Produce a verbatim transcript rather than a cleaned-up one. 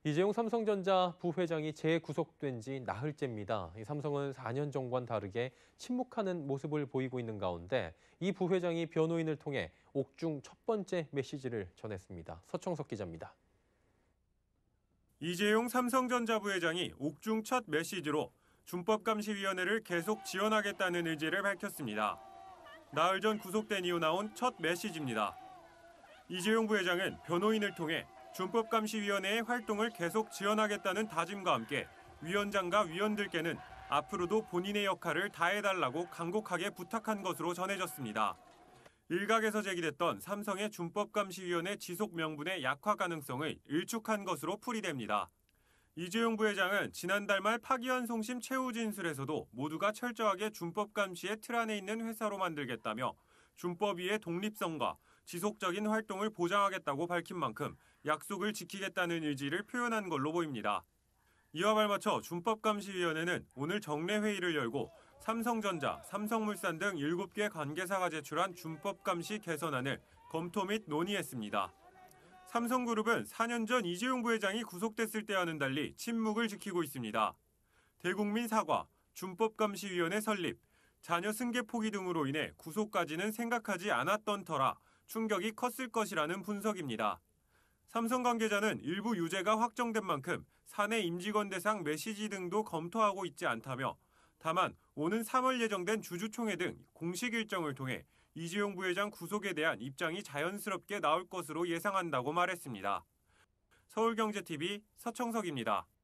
이재용 삼성전자 부회장이 재구속된 지 나흘째입니다. 이 삼성은 사 년 전과는 다르게 침묵하는 모습을 보이고 있는 가운데 이 부회장이 변호인을 통해 옥중 첫 번째 메시지를 전했습니다. 서청석 기자입니다. 이재용 삼성전자 부회장이 옥중 첫 메시지로 준법감시위원회를 계속 지원하겠다는 의지를 밝혔습니다. 나흘 전 구속된 이후 나온 첫 메시지입니다. 이재용 부회장은 변호인을 통해 준법감시위원회의 활동을 계속 지원하겠다는 다짐과 함께 위원장과 위원들께는 앞으로도 본인의 역할을 다해달라고 간곡하게 부탁한 것으로 전해졌습니다. 일각에서 제기됐던 삼성의 준법감시위원회 지속 명분의 약화 가능성을 일축한 것으로 풀이됩니다. 이재용 부회장은 지난달 말 파기환송심 최후 진술에서도 모두가 철저하게 준법감시의 틀 안에 있는 회사로 만들겠다며 준법위의 독립성과 지속적인 활동을 보장하겠다고 밝힌 만큼 약속을 지키겠다는 의지를 표현한 걸로 보입니다. 이와 발맞춰 준법감시위원회는 오늘 정례회의를 열고 삼성전자, 삼성물산 등 일곱 개 관계사가 제출한 준법감시 개선안을 검토 및 논의했습니다. 삼성그룹은 사 년 전 이재용 부회장이 구속됐을 때와는 달리 침묵을 지키고 있습니다. 대국민 사과, 준법감시위원회 설립, 자녀 승계 포기 등으로 인해 구속까지는 생각하지 않았던 터라 충격이 컸을 것이라는 분석입니다. 삼성 관계자는 일부 유죄가 확정된 만큼 사내 임직원 대상 메시지 등도 검토하고 있지 않다며 다만 오는 삼월 예정된 주주총회 등 공식 일정을 통해 이재용 부회장 구속에 대한 입장이 자연스럽게 나올 것으로 예상한다고 말했습니다. 서울경제티비 서청석입니다.